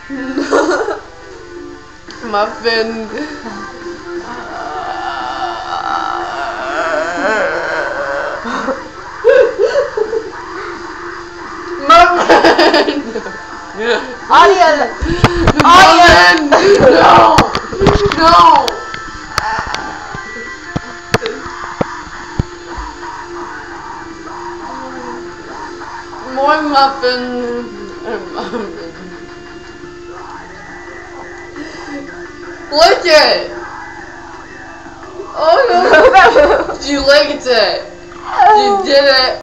Muffin. Muffin. Audio. Muffin. No. No. More muffin. Lick it! Oh no! You licked it! You did it!